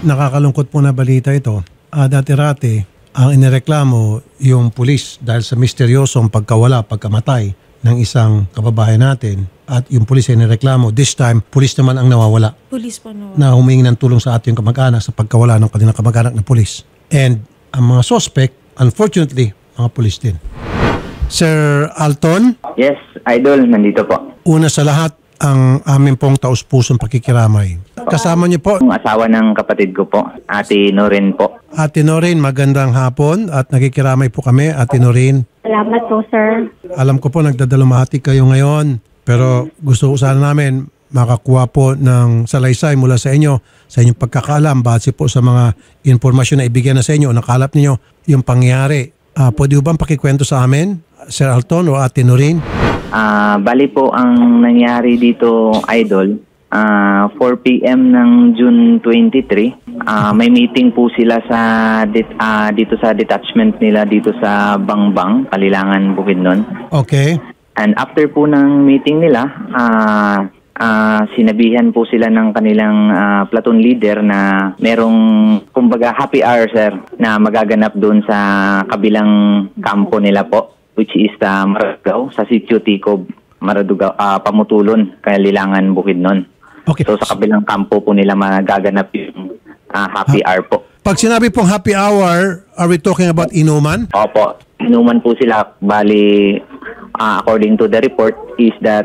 Nakakalungkot po na balita ito. Dati-rati, ang inireklamo yung pulis dahil sa misteryosong pagkamatay ng isang kababayan natin. At yung pulis ay nireklamo. This time, pulis naman ang nawawala. Pulis po nawawala. Na humingi ng tulong sa ating kamag-anak sa pagkawala ng kanilang kamag-anak na pulis. And ang mga suspect, unfortunately, mga pulis din. Sir Alton? Yes, Idol, nandito po. Una sa lahat, ang aming pong taus-pusong pakikiramay. Kasama niyo po, Ang asawa ng kapatid ko po, Ate Norin po. Ate Norin, magandang hapon at nakikiramay po kami, Ate Norin. Salamat po, sir. Alam ko po nagdadalumahati kayo ngayon, pero gusto ko sana namin makakuha po ng salaysay mula sa inyo, sa inyong pagkakaalam, base po sa mga informasyon na ibigyan na sa inyo, nakalap ninyo yung pangyari. Pwede ba pakikwento sa amin, Sir Alton o Ate Norin? Bali po ang nangyari dito, Idol, 4 p.m. ng June 23, may meeting po sila sa dito sa detachment nila dito sa Bangbang, Kalilangan, Bukidnon. Okay. And after po ng meeting nila, sinabihan po sila ng kanilang platoon leader na merong kumbaga happy hour, sir, na magaganap doon sa kabilang kampo nila po, which is Maradugao, sa Sitio Ticob, Maradugao, Pamutulon, Kalilangan, Bukidnon. Okay. So sa kabilang kampo po nila magaganap yung happy hour po. Pag sinabi pong happy hour, are we talking about inuman? Opo, inuman po sila. Bali, according to the report is that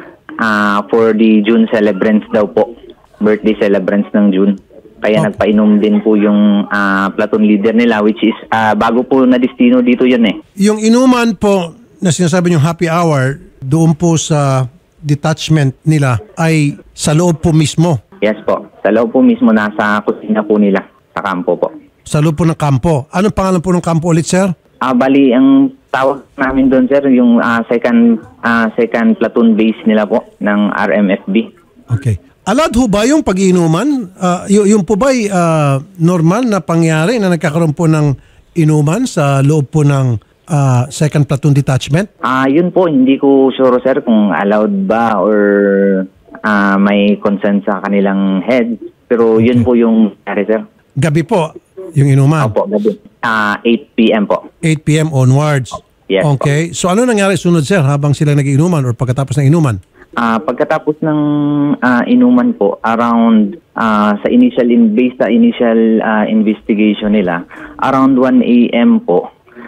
for the June celebrants daw po, birthday celebrants ng June. Kaya nagpainom din po yung platoon leader nila, which is bago po na destino dito yun eh. Yung inuman po na sinasabi yung happy hour, doon po sa detachment nila ay sa loob po mismo? Yes po, sa loob po mismo, nasa kusina po nila, sa kampo po. Sa loob po ng kampo. Anong pangalan po ng kampo ulit, sir? Bali, ang tawag namin doon, sir, yung second platoon base nila po ng RMFB. Okay. Allowed ho ba yung pag-iinuman? Yung po ba'y normal na pangyari na nagkakaroon po ng inuman sa loob po ng second platoon detachment? Yun po, hindi ko sure, sir, kung allowed ba or may consent sa kanilang head. Pero yun po yung sir. Gabi po, yung inuman? Opo, gabi. 8 p.m. po. 8 p.m. onwards? Yes, okay. So ano nangyari sunod, sir, habang sila nag-iinuman or pagkatapos ng inuman? Pagkatapos ng inuman po, around sa initial investigation nila, around 1 a.m. po,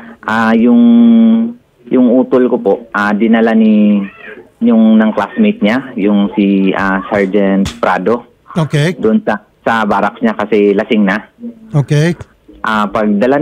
yung utol ko po, dinala yung ng classmate niya, yung si Sergeant Prado. Okay. Doon sa barracks niya kasi lasing na. Okay. Pagdala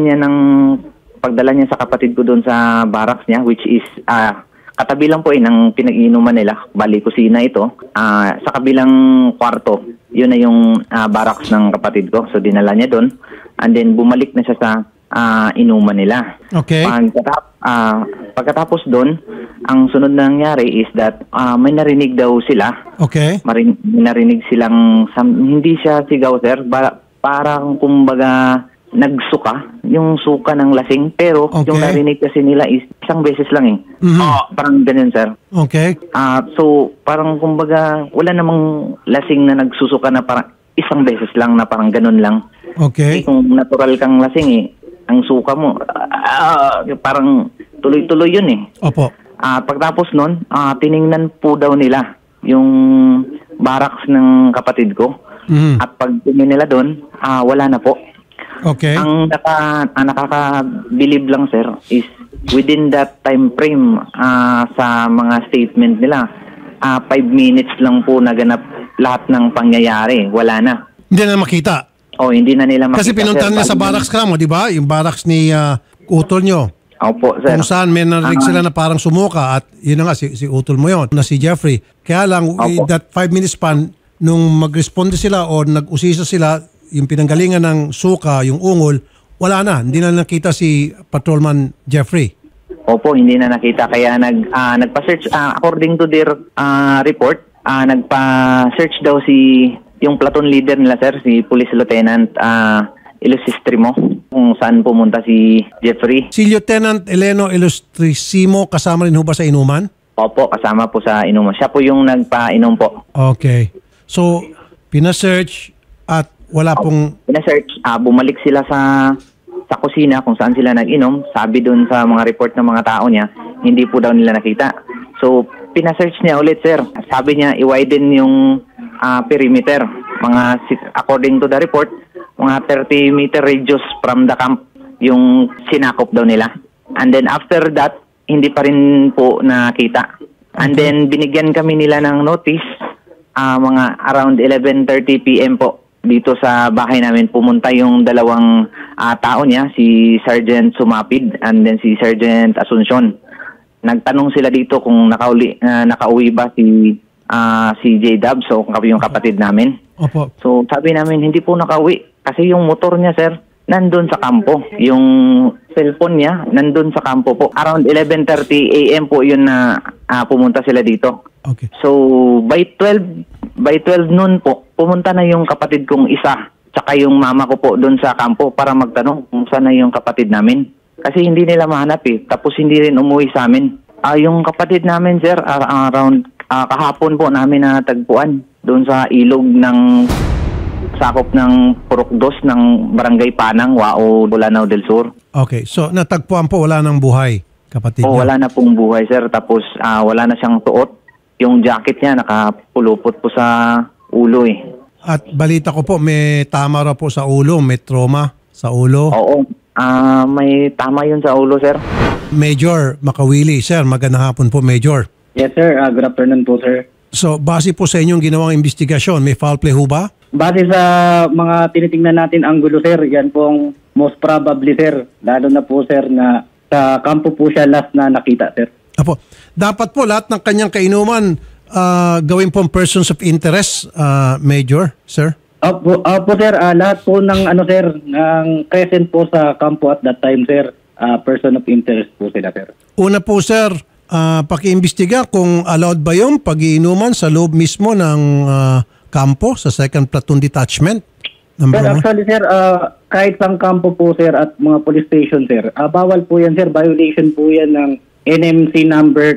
niya sa kapatid ko doon sa barracks niya, which is katabi lang po ng pinag-inuman nila, bali kusina ito. Sa kabilang kwarto, yun na yung barracks ng kapatid ko. So dinala niya doon and then bumalik na siya sa inuman nila. Okay. Pagkatapos doon, ang sunod na nangyari is that may narinig daw sila. Okay. May narinig silang, hindi siya sigaw, sir, parang kumbaga nagsuka, yung suka ng lasing, pero yung narinig kasi nila is isang beses lang eh. Parang ganyan, sir. Okay. So, parang kumbaga, wala namang lasing na nagsusuka na parang isang beses lang na parang ganun lang. Okay. Kung natural kang lasing eh, ang suka mo, parang tuloy-tuloy yun eh. Opo. Pagtapos nun, tiningnan po daw nila yung barracks ng kapatid ko. At pag tingin nila doon, wala na po. Okay. Ang nakaka-believe lang, sir, is within that time frame sa mga statement nila, 5 minutes lang po naganap lahat ng pangyayari. Wala na. Hindi na makita? Hindi na nila makita. Kasi pinuntahan nila sa barracks ka mo, di ba? Yung barracks ni utol nyo. Opo, sir. Kung saan may narinig sila na parang sumuka at yun na nga, si utol mo yun, na si Jeffrey. Kaya lang, that 5 minutes span, nung mag-responde sila o nag-usisa sila, yung pinanggalingan ng suka, yung ungol, wala na. Hindi na nakita si Patrolman Jeffrey. Opo, hindi na nakita. Kaya nagpa-search, according to their report, nagpa-search daw yung platoon leader nila, sir, si Police Lieutenant Ilustrimo, kung saan pumunta si Jeffrey. Si Lieutenant Eleno Ilustrimo, kasama rin ho ba sa inuman? Opo, kasama po sa inuman. Siya po yung nagpa-inom po. Okay. So, pina-search at Wala pong... Pina-search, bumalik sila sa kusina kung saan sila nag-inom. Sabi doon sa mga report ng mga tao niya, hindi po daw nila nakita. So, pina-search niya ulit, sir. Sabi niya, i-widen yung perimeter. According to the report, mga 30-meter radius from the camp yung sinakop daw nila. And then after that, hindi pa rin po nakita. And then binigyan kami nila ng notice mga around 11:30 PM po dito sa bahay namin. Pumunta yung dalawang tao niya, si Sergeant Sumapid and then si Sergeant Asuncion. Nagtanong sila dito kung nakauwi ba si J. Dubs o yung kapatid namin. Opo. So sabi namin hindi po nakauwi kasi yung motor niya, sir, nandun sa kampo. Yung cellphone niya nandun sa kampo po. Around 11:30 AM po yun na pumunta sila dito. Okay. So by 12 noon po, pumunta na yung kapatid kong isa tsaka yung mama ko po doon sa kampo para magtanong kung saan na yung kapatid namin. Kasi hindi nila mahanap tapos hindi rin umuwi sa amin. Yung kapatid namin, sir, around kahapon po namin natagpuan doon sa ilog ng sakop ng Purok 2 ng Barangay Panang, Wao, Lanao del Sur. Okay. So, natagpuan po, wala nang buhay, kapatid niya? Wala na pong buhay, sir. Tapos wala na siyang tuot. Yung jacket niya nakapulupot po sa ulo At balita ko po, may tama raw po sa ulo, may trauma sa ulo. Oo. May tama yun sa ulo, sir. Major Makawili, sir, magandang hapon po, Major. Yes, sir. Good afternoon po, sir. So, base po sa inyong ginawang investigasyon, may foul play ho ba? Base sa mga tinitingnan natin anggulo, sir, yan pong most probably, sir. Lalo na po, sir, na sa kampo po siya last na nakita, sir. Apo, dapat po lahat ng kanyang kainuman gawin pong persons of interest, Major, sir? Opo, sir. Lahat po ng, sir, ng present po sa kampo at that time, sir, person of interest po sila, sir. Una po, sir, paki-imbestiga kung allowed ba yung pag-iinuman sa loob mismo ng kampo sa 2nd Platoon Detachment? Sir, actually, sir, kahit sang kampo po, sir, at mga police station, sir, bawal po yan, sir. Violation po yan ng NMC number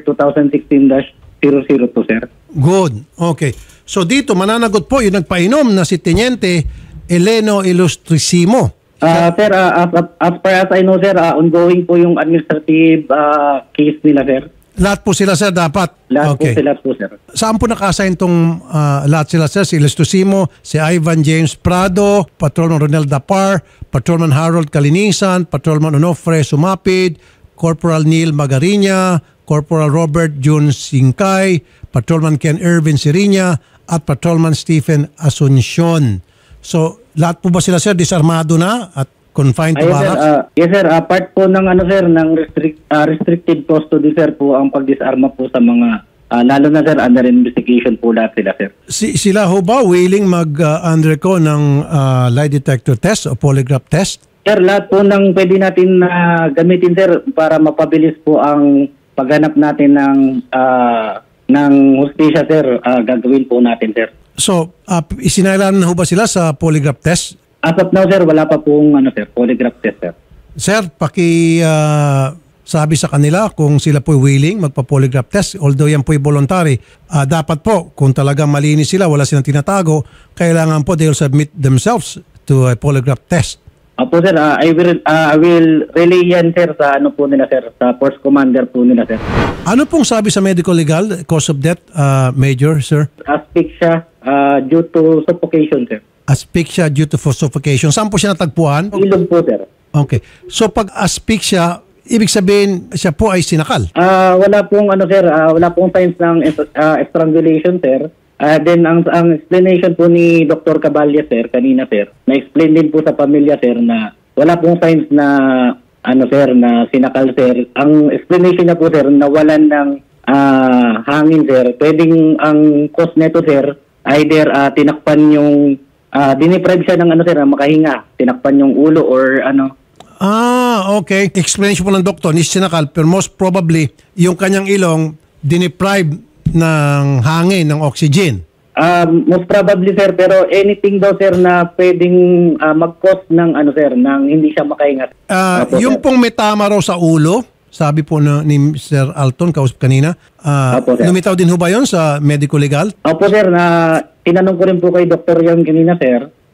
2016-002, sir. Good. Okay. So dito, mananagot po yung nagpainom na si Teniente Eleno Ilustrisimo. Sir, as far as I know, sir, ongoing po yung administrative case nila, sir. Lahat po sila, sir, dapat? Lahat okay. po sila po, sir. Saan po naka-assign itong lahat sila, sir? Si Ilustrisimo, si Ivan James Prado, Patrolman Ronel Dapar, Patrolman Harold Kalinisan, Patrolman Onofre Sumapid, Corporal Neil Magariña, Corporal Robert Jun Singkay, Patrolman Ken Irvin Siriña, at Patrolman Stephen Asuncion. So, lahat po ba sila, sir, disarmado na at confined to barracks? Yes, sir. Part po ng, sir, ng restricted custody, sir, po ang pagdisarma po sa mga, lalo na, sir, under investigation po lahat sila, sir. Sila ho ba willing mag-undergo ng lie detector test o polygraph test? Sir, lahat po ng pwede natin gamitin, sir, para mapabilis po ang paghanap natin ng hustisya, sir, gagawin po natin, sir. So, isinailan na ho ba sila sa polygraph test? As of now, sir, wala pa pong sir, polygraph test, sir. Sir, sabi sa kanila kung sila po willing magpa-polygraph test. Although yan po voluntary, dapat po, kung talagang malinis sila, wala silang tinatago, kailangan po they'll submit themselves to a polygraph test. Apo, sir, I will relay yan, sir, sa po nila, sir, sa force commander po nila, sir. Ano pong sabi sa medical legal, cause of death, Major, sir? Asphyxia due to suffocation, sir. Asphyxia due to suffocation. Saan po siya natagpuan? Ilog po, sir. Okay. So pag asphyxia, ibig sabihin siya po ay sinakal? Wala pong, sir, wala pong signs ng strangulation, sir. Then ang explanation po ni Dr. Cabalya, sir, kanina, sir, na-explain din po sa pamilya, sir, na wala pong signs na sir, na sinakal, sir. Ang explanation niya po, sir, nawalan ng hangin, sir. Pwedeng ang cause nito, sir, either tinakpan yung diniprive siya ng sir, makahinga, tinakpan yung ulo or okay. Explanation po ng doktor, ni sinakal, pero most probably yung kanyang ilong diniprive ng hangin, ng oxygen. Most probably, sir, pero anything daw, sir, na pwedeng mag-cause ng sir, ng hindi siya makahinga. Yung pong may tama raw sa ulo, sabi po ni Sir Alton, kausap kanina, lumitaw din ho ba yun sa medical legal? Opo, sir, na tinanong ko rin po kay Dr. Yang kanina, sir,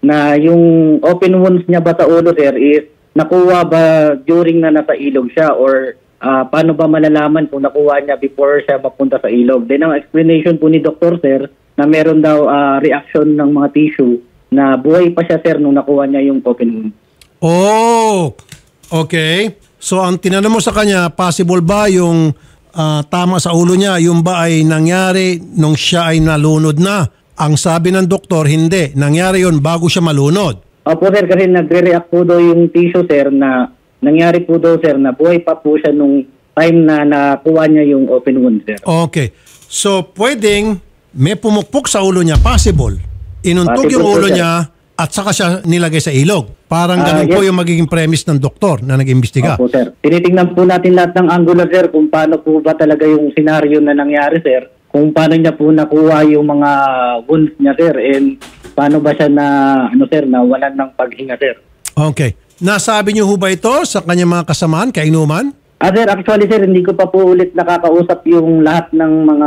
na yung open wounds niya ba sa ulo, sir, is nakuha ba during na nasa ilog siya or paano ba malalaman kung nakuha niya before siya mapunta sa ilog. Then ang explanation po ni Dr. Sir na meron daw reaction ng mga tissue na buhay pa siya, sir, nung nakuha niya yung open wound. Oh, okay. So ang tinanong mo sa kanya, possible ba yung tama sa ulo niya, yung ba ay nangyari nung siya ay nalunod na? Ang sabi ng doktor, hindi. Nangyari yun bago siya malunod. Opo, sir, kasi nagre-react po daw yung tissue, sir, na nangyari po daw, sir, na buhay pa po siya nung time na nakuha niya yung open wound, sir. Okay. So, pwedeng may pumukpok sa ulo niya, possible. Inuntog Possible yung po, ulo sir. niya at saka siya nilagay sa ilog. Parang ganun po Yes. yung magiging premise ng doktor na nag-imbestiga. Opo, sir. Tinitingnan po natin lahat ng angulo, sir, kung paano po ba talaga yung senaryo na nangyari, sir. Kung paano niya po nakuha yung mga wounds niya, sir, and paano ba siya na walan ng paghinga, sir. Okay. Nasabi niyo ho ba ito sa kanyang mga kasamaan, kainuman? Sir, actually, sir, hindi ko pa po ulit nakakausap yung lahat ng mga,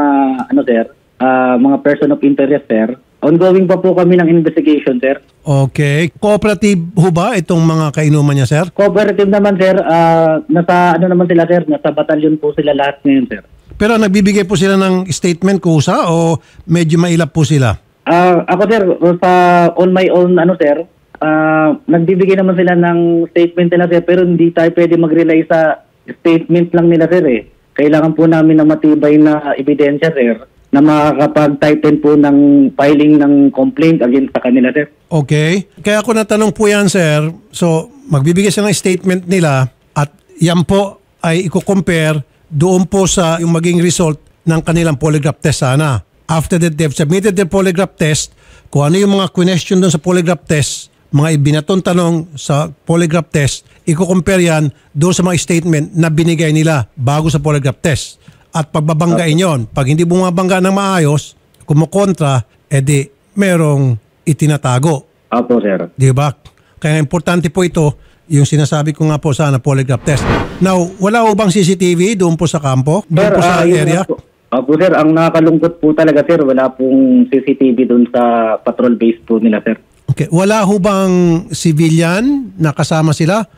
mga person of interest, sir. Ongoing pa po kami ng investigation, sir. Okay. Cooperative ho ba itong mga kainuman niya, sir? Cooperative naman, sir. Nasa, naman sila, sir? Nasa batalyon po sila lahat ngayon, sir. Pero nagbibigay po sila ng statement kusa o medyo mailap po sila? Ako, sir, on my own, sir, nagbibigay naman sila ng statement nila, sir, pero hindi tayo pwede mag-rely sa statement lang nila, sir, eh. Kailangan po namin ng matibay na ebidensya, sir, na makakapag-tighten po ng filing ng complaint against sa kanila, sir. Okay. Kaya ako natanong po yan, sir. So, magbibigay sila ng statement nila at yan po ay i-compare doon po sa yung maging result ng kanilang polygraph test sana. After that, they've submitted their polygraph test, kung ano yung mga question doon sa polygraph test, mga ibinatong tanong sa polygraph test, i-compare yan doon sa mga statement na binigay nila bago sa polygraph test. At pagbabanggain yon. Pag hindi bumabangga ng maayos, kumukontra, edi merong itinatago. Opo, sir. Di ba? Kaya importante po ito, yung sinasabi ko nga po sana polygraph test. Now, wala ho bang CCTV doon po sa kampo? Doon po sa area? Opo, sir. Ang nakakalungkot po talaga, sir, wala pong CCTV doon sa patrol base po nila, sir. Okay. Wala ho bang civilian na kasama sila?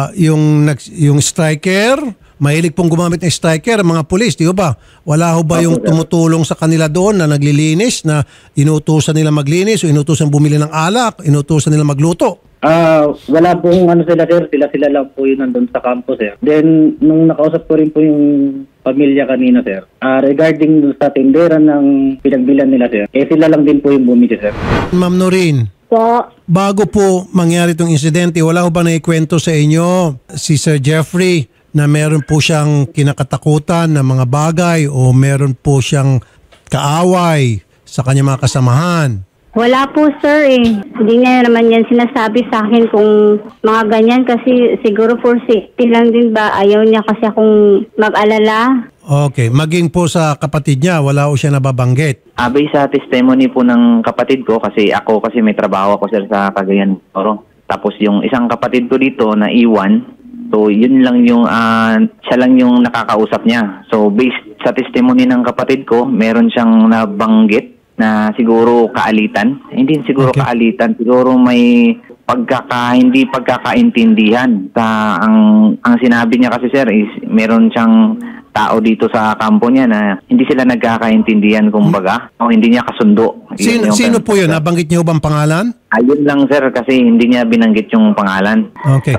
Yung striker, mahilig pong gumamit ng striker, mga pulis, di ba? Wala ho ba yung tumutulong sa kanila doon na naglilinis, na inutusan nila maglinis o inutusan bumili ng alak, inutusan nila magluto? Wala pong sila, sir. Sila lang po yun nandun sa campo, sir. Then, nung nakausap ko rin po yung pamilya kanina, sir, regarding sa tindera ng pinagbilan nila, sir, sila lang din po yung bumili, sir. Ma'am Noreen, bago po mangyari itong insidente, wala ho ba naikwento sa inyo si Sir Jeffrey na meron po siyang kinakatakutan na mga bagay o meron po siyang kaaway sa kanyang mga kasamahan? Wala po, sir, eh. Hindi niya naman yan sinasabi sa akin kung mga ganyan kasi siguro for safety lang din ba. Ayaw niya kasi akong mag-alala. Okay. Maging po sa kapatid niya, wala po siya nababanggit. Based sa testimony po ng kapatid ko, kasi may trabaho ako, sir, sa Cagayan de Oro. Tapos yung isang kapatid ko dito na iwan, so yun lang yung, siya lang yung nakakausap niya. So based sa testimony ng kapatid ko, meron siyang nabanggit na siguro kaalitan. Hindi siguro Okay. kaalitan, siguro may hindi pagkakaintindihan. Ang sinabi niya kasi, sir, is meron siyang tao dito sa kampo niya na hindi sila nagkakaintindihan, kumbaga, o hindi niya kasundo. Sino po yun? Nabanggit niyo bang pangalan? Ayun lang, sir, kasi hindi niya binanggit yung pangalan. Okay.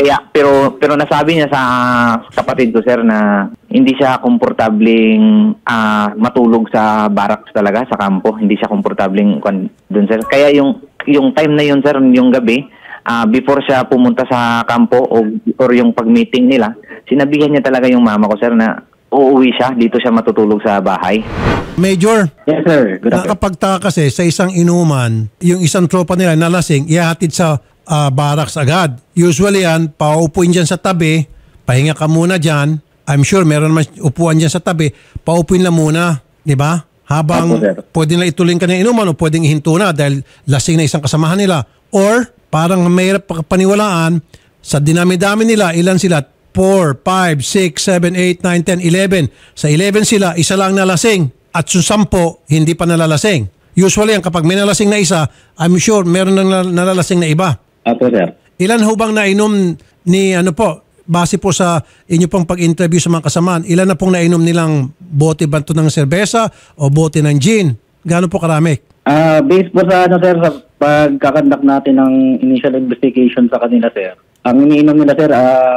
Pero nasabi niya sa kapatid ko, sir, na hindi siya komportabling matulog sa barracks talaga, sa kampo. Hindi siya komportabling doon, sir. Kaya yung time na yun, sir, yung gabi, before siya pumunta sa kampo or yung pag-meeting nila, sinabihan niya talaga yung mama ko, sir, na uuwi siya, dito siya matutulog sa bahay. Major, Yes, sir. Good afternoon. nakapagtaka kasi sa isang inuman, yung isang tropa nila nalasing, ihahatid sa barracks agad. Usually yan, paupuin dyan sa tabi, pahinga ka muna dyan. I'm sure meron naman upuan dyan sa tabi, paupuin lang muna, di ba? Habang Opo, sir. pwede na ituloy ka ng inuman o pwedeng ihinto na dahil lasing na isang kasamahan nila. Or parang mahirap paniwalaan, sa dinami-dami nila, ilan sila? 4, 5, 6, 7, 8, 9, 10, 11. Sa 11 sila, isa lang nalasing. At sa 10, hindi pa nalalasing. Usually, kapag may nalasing na isa, I'm sure meron nang nalalasing na iba. Opo, sir. Ilan ho bang nainom ni base po sa inyo pong pag-interview sa mga kasamaan, ilan na pong nainom nilang bote ba ito ng serbesa o bote ng gin? Gaano po karami? Based po sa sir, sa pagkakandak natin ng initial investigation sa kanila, sir. Ang iniinom nila, sir,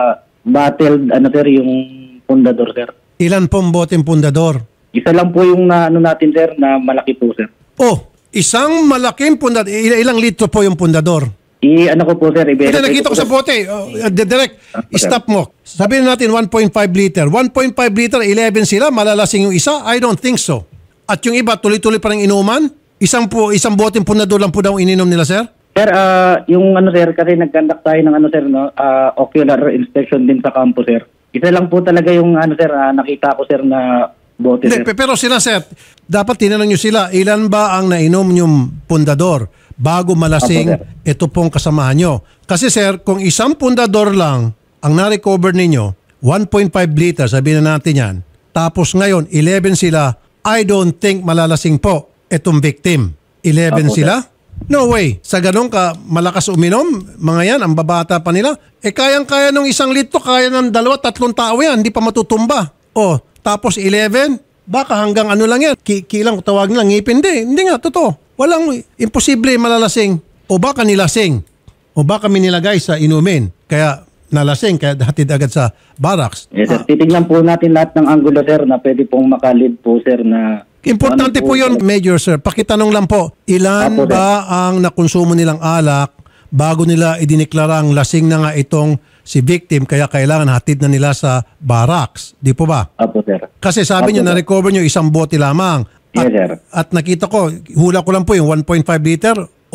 bottled, sir, yung pundador, sir. Ilan pong boteng pundador? Isa lang po yung natin, sir, na malaki po, sir. Oh, isang malaking pundador. Ilang litro po yung pundador? Ko po, sir. Ito, nakita ko sa bote. Direct, stop mo. Sabihin natin 1.5 liter. 1.5 liter, 11 sila, malalasing yung isa? I don't think so. At yung iba, tuloy-tuloy pa ng inuman? Isang boteng pundador lang po daw ininom nila, sir? Sir, yung sir, kasi nag-conduct tayo ng sir, ocular inspection din sa campus, sir. Isa lang po talaga yung sir, nakita ko, sir, na bote, sir. Pero sila, sir, dapat tinanong nyo sila, ilan ba ang nainom yung pundador bago malasing ito pong kasamahan nyo? Kasi, sir, kung isang pundador lang ang na-recover ninyo, 1.5 liters, sabihin na natin yan, tapos ngayon, 11 sila, I don't think malalasing po itong victim. 11 sila? Sir. No way. Sa ganun ka, malakas uminom, mga yan, ang babata pa nila. Kayang-kaya nung 1 litro, kaya ng 2-3 tao yan, hindi pa matutumba. O, tapos 11, baka hanggang lang yan, kilang tawag nila, ngipin. Hindi nga, totoo. Walang, imposible malalasing. O baka nilasing. O baka minilagay sa inumin. Kaya nalasing, kaya hatid agad sa barracks. Yes, sir. Titignan po natin lahat ng angulo, sir, na pwede pong makalid po, sir, na... Importante po yun, Major, sir. Pakitanong lang po, ilan ba ang nakonsumo nilang alak bago nila idineklarang lasing na nga itong si victim kaya kailangan hatid na nila sa barracks? Di po ba? Apo, sir. Kasi sabi nyo, na-recover nyo 1 bote lamang. Yes, sir. At nakita ko, hula ko lang po yung 1.5 liter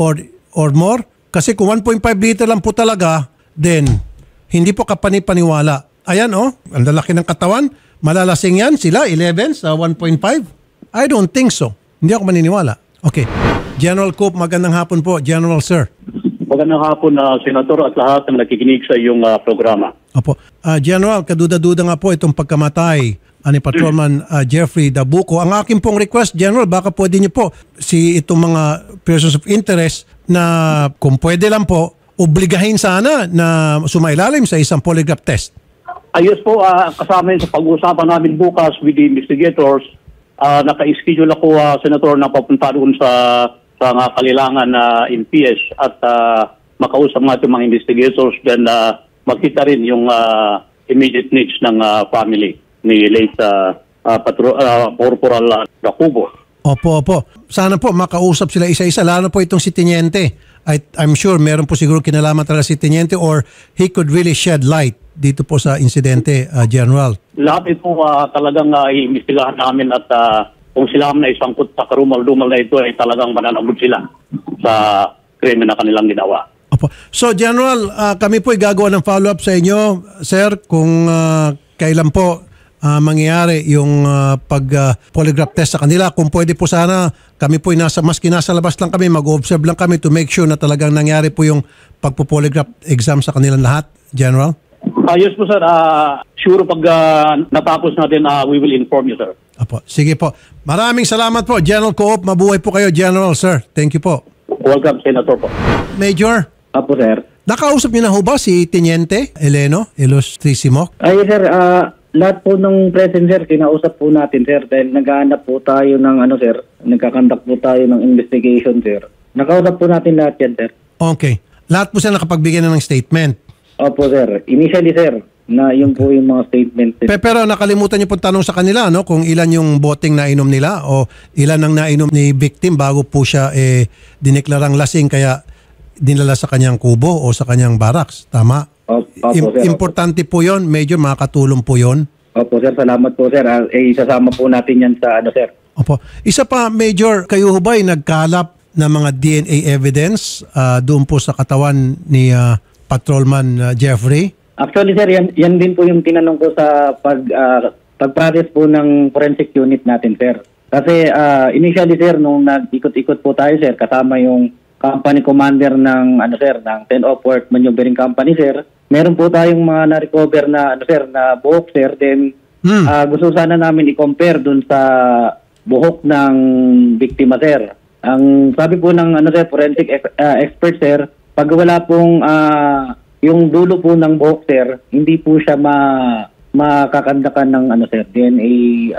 or more. Kasi kung 1.5 liter lang po talaga, then hindi po kapanipaniwala. Ayan, ang lalaki ng katawan. Malalasing yan sila, 11 sa 1.5. I don't think so. Hindi ako maniniwala. Okay. General Coop, magandang hapon po. General, sir. Magandang hapon, Senator, at lahat ng nakikinig sa iyong programa. Opo. General, kaduda-duda nga po itong pagkamatay ni Patrolman Jeffrey Dabuco. Ang akin pong request, General, baka pwede niyo po itong mga persons of interest na kung pwede lang po, obligahin sana na sumailalim sa isang polygraph test. Ayos po, kasama yun sa pag-uusapan namin bukas with the investigators. Naka-schedule ako, Senator, na papunta doon sa kalilangan na MPS at makausap natin mga investigators then makita rin yung immediate needs ng family ni late Corporal Dacubo. Opo. Sana po makausap sila isa-isa, lalo po itong si Teniente. I'm sure meron po siguro kinalaman talaga si Teniente or he could really shed light dito po sa insidente, General. Lahat ito talagang iimbestigahan namin at kung sila na isangkot sa karumal-dumal na ito ay talagang mananabog sila sa krimen na kanilang ginawa. Opo. So General, kami po gagawa ng follow-up sa inyo, sir, kung kailan po mangyayari yung polygraph test sa kanila. Kung pwede po sana, kami po maski nasa labas lang kami, mag-observe lang kami to make sure na talagang nangyari po yung pagpo-polygraph exam sa kanilang lahat, General. Yes po, sir. Sure pag natapos natin, we will inform you, sir. Apo. Sige po. Maraming salamat po, General Coop. Mabuhay po kayo, General, sir. Thank you po. Welcome, Senator po. Major. Apo, sir. Nakausap niyo na ho ba si Teniente Eleno Ilustrisimo? Ay, sir, lahat po ng present, sir, kinausap po natin, sir, dahil naghahanap po tayo ng sir, nagkakandak po tayo ng investigation, sir. Nakausap po natin lahat yan, sir. Okay. Lahat po sila nakapagbigay na ng statement? Opo, sir. Initially, sir, na yun po yung mga statement. Pero nakalimutan niyo pong tanong sa kanila, no? Kung ilan yung boteng nainom nila o ilan ang nainom ni victim bago po siya dineklarang lasing kaya dinala sa kanyang kubo o sa kanyang barracks. Tama? Opo, sir. Importante po yun. Major, makakatulong po yun. Opo, sir. Salamat po, sir. Isasama po natin yan sa sir. Opo. Isa pa, Major, kayo ba ay nagkalap ng mga DNA evidence doon po sa katawan ni Patrolman Jeffrey? Actually, sir, yan din po yung tinanong ko sa pag-process po ng forensic unit natin, sir. Kasi initially, sir, nung nag-ikot-ikot po tayo, sir, kasama yung company commander ng sir, ng 10 Upward Maneuvering Company, sir. Meron po tayong mga na-recover na sir, na buhok, sir. Then gusto sana namin i-compare dun sa buhok ng biktima, sir. Ang sabi po ng sir, forensic expert sir, pag wala pong yung dulo po ng buhok sir, hindi po siya makakandakan ng sir, DNA.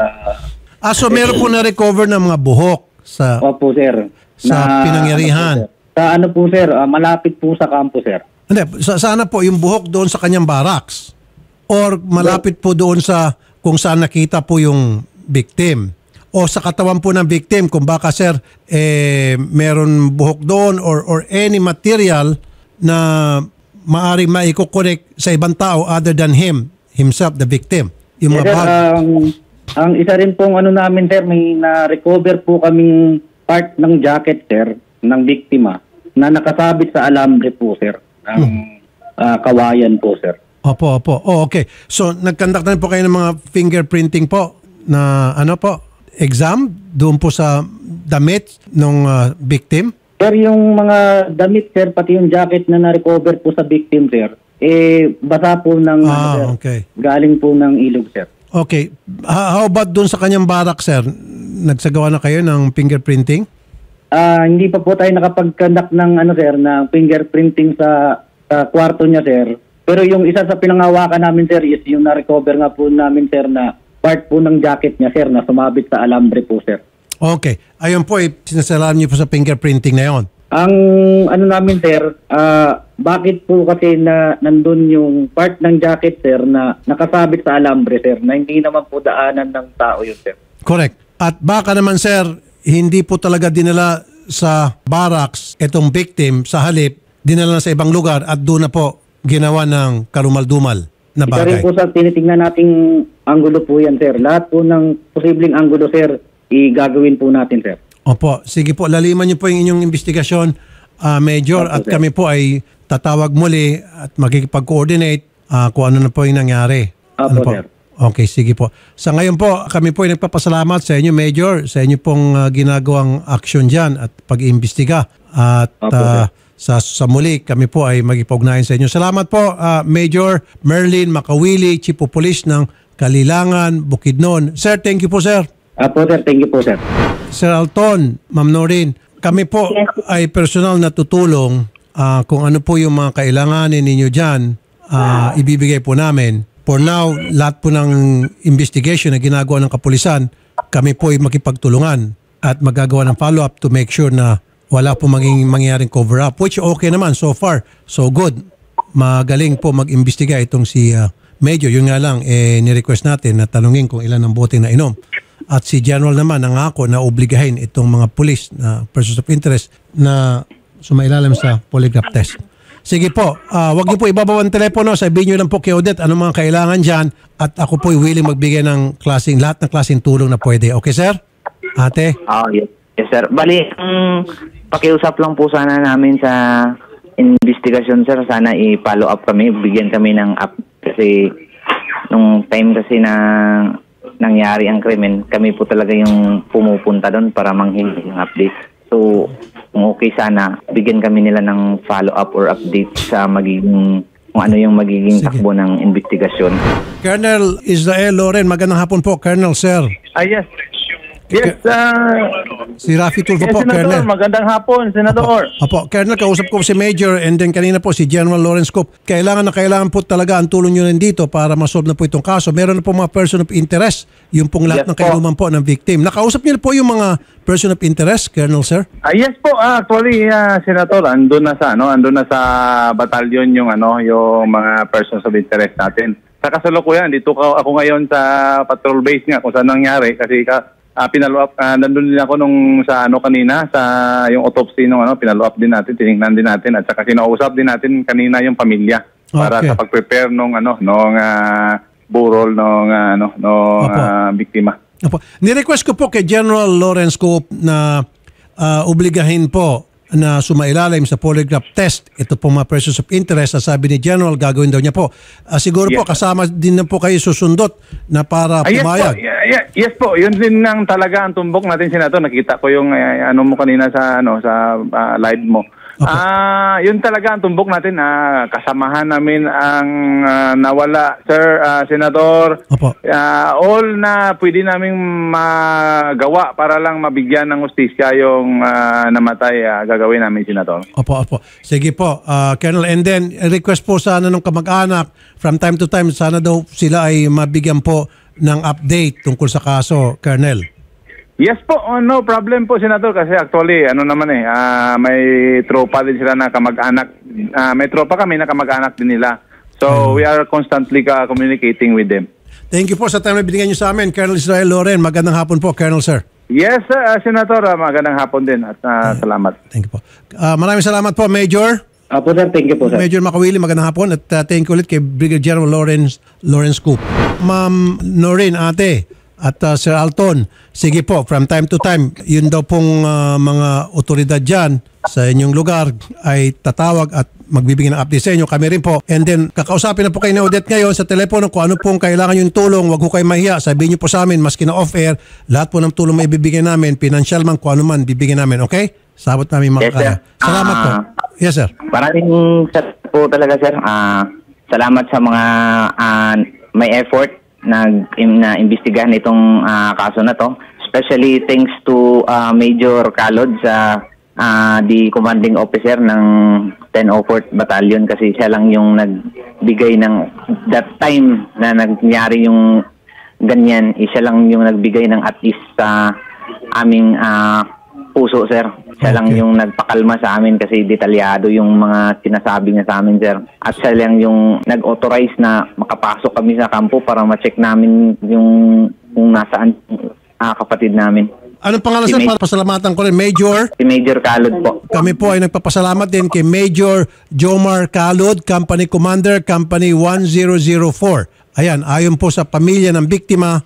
So meron po na-recover ng mga buhok sa Opo sir. Sa pinangyarihan. Sa po sir, malapit po sa kampo sir. Hindi, sana po yung buhok doon sa kanyang barracks or malapit po doon sa kung saan nakita po yung victim o sa katawan po ng victim kung baka sir meron buhok doon or any material na maaaring maiko-connect sa ibang tao other than himself, the victim. Yung mga bag. Ang isa rin pong namin sir, may na-recover po kaming part ng jacket sir ng biktima na nakasabit sa alambre po sir ng kawayan po sir. Opo. Okay. So nagkandak na po kayo ng mga fingerprinting po na exam doon po sa damit ng victim? Sir, yung mga damit sir, pati yung jacket na na-recover po sa victim sir, basa po ng sir, okay. Galing po ng ilog sir. Okay. How about doon sa kanyang barak, sir? Nagsagawa na kayo ng fingerprinting? Hindi pa po tayo nakapag-conduct ng sir, na fingerprinting sa kwarto niya sir. Pero yung isa sa pinangawakan namin sir is yung na-recover nga po namin sir na part po ng jacket niya sir na sumabit sa alambre po sir. Okay. Ayun po, sinasalaan niyo po sa fingerprinting na yon. Ang namin sir, bakit po kasi na nandun yung part ng jacket sir na nakasabit sa alambre sir na hindi naman po daanan ng tao yun sir. Correct. At baka naman sir, hindi po talaga dinala sa barracks itong victim, sa halip, dinala na sa ibang lugar at doon na po ginawa ng karumal-dumal na Isa rin bagay. po sa tinitingnan nating anggulo po yan sir. Lahat po ng posibleng anggulo sir, igagawin po natin sir. Opo. Sige po, laliman niyo po yung inyong investigasyon, Major, at kami po ay tatawag muli at makikipag-coordinate kung ano na po yung nangyari. Opo, sir. Okay, sige po. Sa ngayon po, kami po ay nagpapasalamat sa inyo, Major, sa inyo pong ginagawang aksyon dyan at pag-iimbestiga. At sa muli, kami po ay magipag-ugnayan sa inyo. Salamat po, Major Merlin Makawili, Chief of Police ng Kalilangan, Bukidnon. Sir, thank you po, sir. Opo sir, thank you po sir. Sir Alton, Ma'am Noreen, kami po ay personal na tutulong kung ano po yung mga kailanganin ninyo dyan, ibibigay po namin. For now, lahat po ng investigation na ginagawa ng kapulisan, kami po ay makipagtulungan at magagawa ng follow-up to make sure na wala po mangyaring cover-up, which okay naman so far, so good. Magaling po mag-imbestiga itong si Major. Yung nga lang, ni-request natin na tanungin kung ilan ang bote na inom. At si General naman nangako na obligahin itong mga pulis na persons of interest na sumailalim sa polygraph test. Sige po, wag niyo po ibabaw ang telepono, sabihin niyo lang po kay Odette anong mga kailangan dyan at ako po willing magbigay ng lahat ng klaseng tulong na pwede. Okay sir? Ate? Yes sir. Bali, pakiusap lang po sana namin sa investigasyon sir. Sana i-follow up kami, bigyan kami ng up kasi nung time kasi na nangyari ang krimen, kami po talaga yung pumupunta doon para manghingi ng update. So, kung okay sana, bigyan kami nila ng follow-up or update sa magiging, kung ano yung magiging takbo ng investigasyon. Colonel Israel Loren, magandang hapon po, Colonel sir. Yes. Yes, Si Rafi Tulfo yes, po, Senador. Colonel. Magandang hapon, Senador. Opo, Colonel, kausap ko si Major and then kanina po si General Lawrence Coop. Kailangan po talaga ang tulong nyo rin dito para masolve na po itong kaso. Meron na po mga person of interest, yung pong lahat Yes ng kainuman po ng victim. Nakausap nyo na po yung mga person of interest, Colonel, sir? Yes po, actually, Senator, andun na sa batalyon yung mga persons of interest natin. Sa kasalukuyan, dito ako ngayon sa patrol base nga kung saan nangyari kasi pinalo up, nandun din ako nung sa kanina sa yung autopsy nung pinalo up din natin, tiningnan din natin at saka sinausap din natin kanina yung pamilya para sa pag-prepare nung burol nung biktima. Opo. Ni-request ko po kay General Lawrence Coop na obligahin po na sumailalim sa polygraph test. Ito po mga persons of interest. Sabi ni General, gagawin daw niya po. Siguro po kasama din na po kayo susundot na para pumayag. Yes po. Yun din talaga ang tumbok natin, Senator. Nakita ko yung mo kanina sa live mo. Yun talaga ang tumbok natin. Kasamahan namin ang nawala, Sir Senador. Opo. All na pwede naming magawa para lang mabigyan ng hustisya yung namatay, gagawin namin, Senador. Opo. Sige po, Colonel. And then, request po sana ng kamag-anak, from time to time, sana daw sila ay mabigyan po ng update tungkol sa kaso, Colonel. Yes po, no problem po, Senador, kasi actually, may tropa din sila na kamag-anak. May tropa kami na kamag-anak din nila. So, we are constantly communicating with them. Thank you po sa time na binigyan niyo sa amin, Colonel Israel Loren. Magandang hapon po, Colonel Sir. Yes, Senator, magandang hapon din at salamat. Thank you po. Maraming salamat po, Major. Apo sir, thank you po sir. Major Makawili, magandang hapon at thank you ulit kay Brigadier General Lawrence Coop. Ma'am Noreen, ate, at Sir Alton, sige po, from time to time, yun daw pong mga otoridad dyan sa inyong lugar ay tatawag at magbibigay ng update sa inyo. Kami rin po. And then, kakausapin na po kayo ni Odette ngayon sa telepono kung ano pong kailangan yung tulong. Huwag ko kayo mahiya. Sabihin nyo po sa amin, maski na off-air, lahat po ng tulong may bibigyan namin, financial man, kung ano man, bibigyan namin. Okay? Sabot namin makakaya. Yes, Salamat po. Yes, sir. Maraming salamat po talaga, sir. Salamat sa mga may effort na imbestigahan itong kaso na to. Especially thanks to Major Calod sa the commanding officer ng 1004th Battalion kasi siya lang yung nagbigay ng that time na nangyari yung ganyan. Siya lang yung nagbigay ng at least sa aming puso, sir. Siya lang yung nagpakalma sa amin kasi detalyado yung mga sinasabi niya sa amin, sir. At siya lang yung nag-authorize na makapasok kami sa kampo para ma-check namin yung kung nasaan kapatid namin. Anong pangalan, sir? Pasalamatan ko rin. Major? Si Major Calod po. Kami po ay nagpapasalamat din kay Major Jomar Calod, Company Commander, Company 1004. Ayan, ayon po sa pamilya ng biktima,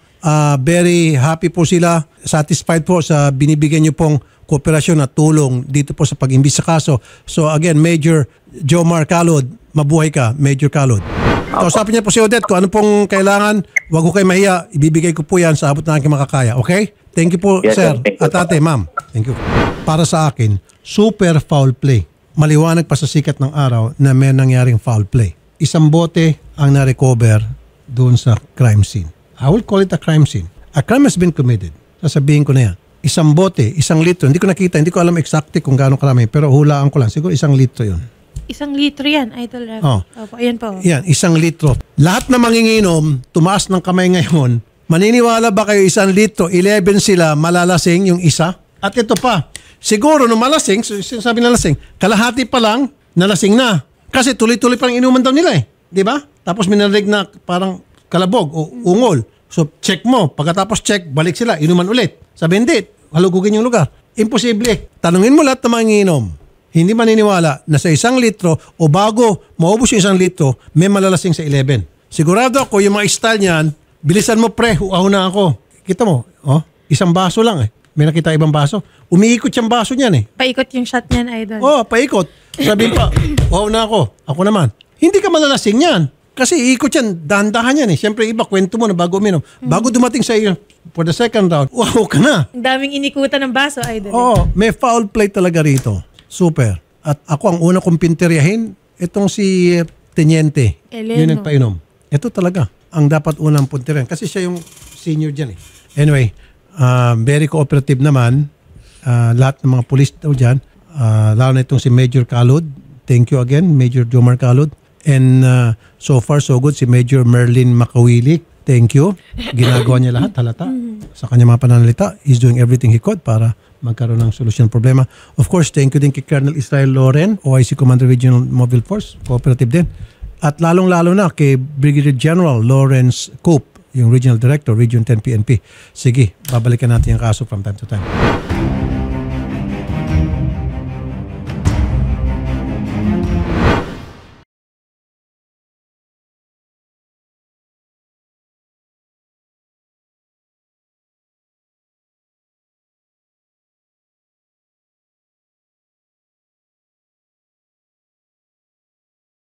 very happy po sila, satisfied po sa binibigyan niyo pong kooperasyon at tulong dito po sa pag-imbis sa kaso. So again, Major Jomar Calod, mabuhay ka, Major Calod. Kausapin niya po si Odette kung ano pong kailangan, huwag ko kayo mahiya, ibibigay ko po yan sa abot na aking makakaya. Okay? Thank you po, yes, sir. At ate, ma'am. Thank you. Para sa akin, super foul play. Maliwanag pa sa sikat ng araw na may nangyaring foul play. Isang bote ang na-recover doon sa crime scene. I will call it a crime scene. A crime has been committed. Sasabihin ko na yan. Isang bote, 1 litro. Hindi ko nakita, hindi ko alam exactly kung gaano karami. Pero hulaan ko lang. Siguro 1 litro yun. 1 litro yan, Idol Ref. Oh. Opo, ayan po. Yan, 1 litro. Lahat na manginginom, tumaas ng kamay ngayon. Maniniwala ba kayo 1 litro, 11 sila, malalasing yung isa? At ito pa, siguro nung malasing, sinasabi na lasing, kalahati pa lang, nalasing na. Kasi tuloy-tuloy parang inuman daw nila eh. Di ba? Tapos minarinig na parang kalabog o ungol. So check mo. Pagkatapos check, balik sila, inuman ulit. Sabi hindi, halugugin yung lugar. Imposible. Tanungin mo lahat ng mga nginom. Hindi maniniwala na sa 1 litro o bago maubos yung 1 litro, may malalasing sa 11. Sigurado ako yung mga style niyan, bilisan mo pre, na ako. Kita mo, 1 baso lang eh. May nakita ibang baso. Umiikot yung baso niyan eh. Paikot yung shot niyan, Idol. Paikot. Sabihin pa, na ako. Ako naman. Hindi ka malalasing yan. Kasi iikot yan, dahan-dahan yan eh. Siyempre iba, kwento mo na bago uminom. Bago dumating sa iyo for the second round, ka na. Ang daming inikutan ng baso, Idol. May foul play talaga rito. Super. At ako ang una kong pinteryahin, itong si Teniente. Eleno. Yun nagpainom. Ito talaga ang dapat unang punteryahin. Kasi siya yung senior dyan eh. Anyway, very cooperative naman. Lahat ng mga pulis daw dyan. Lalo na itong si Major Calod. Thank you again, Major Jomar Calod. And so far, so good, si Major Merlin Makawili. Thank you. Ginagawa niya lahat, halata. Sa kanya mga pananalita, he's doing everything he could para magkaroon ng solusyon ng problema. Of course, thank you din kay Colonel Israel Loren, OIC Commander Regional Mobile Force, cooperative din. At lalong-lalo na kay Brigadier General Lawrence Coop, yung Regional Director, Region 10 PNP. Sige, babalikan natin yung kaso from time to time.